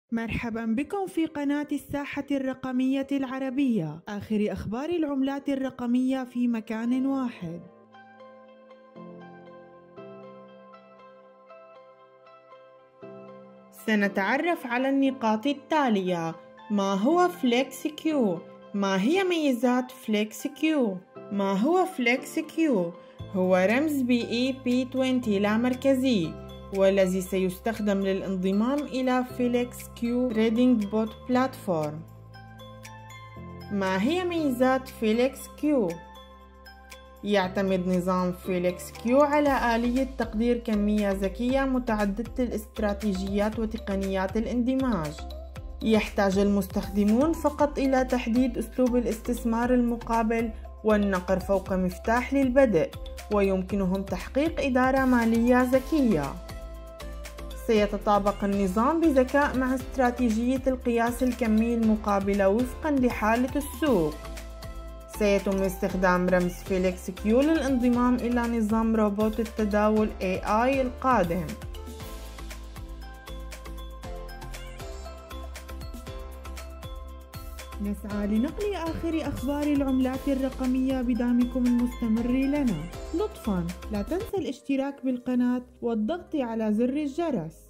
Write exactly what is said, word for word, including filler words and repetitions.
مرحبا بكم في قناة الساحة الرقمية العربية، آخر أخبار العملات الرقمية في مكان واحد. سنتعرف على النقاط التالية: ما هو فليكس كيو؟ ما هي ميزات فليكس كيو؟ ما هو فليكس كيو؟ هو رمز بي إي بي عشرين لا مركزي، والذي سيستخدم للانضمام إلى فليكس كيو تريدينج بوت بلاتفورم. ما هي ميزات فليكس كيو؟ يعتمد نظام فليكس كيو على آلية تقدير كمية ذكية متعددة الاستراتيجيات وتقنيات الاندماج. يحتاج المستخدمون فقط إلى تحديد أسلوب الاستثمار المقابل والنقر فوق مفتاح للبدء، ويمكنهم تحقيق إدارة مالية ذكية. سيتطابق النظام بذكاء مع استراتيجية القياس الكمي المقابلة وفقاً لحالة السوق. سيتم استخدام رمز فليكس كيو للانضمام إلى نظام روبوت التداول إيه آي القادم. نسعى لنقل آخر أخبار العملات الرقمية بدعمكم المستمر لنا. لطفاً لا تنسى الاشتراك بالقناة والضغط على زر الجرس.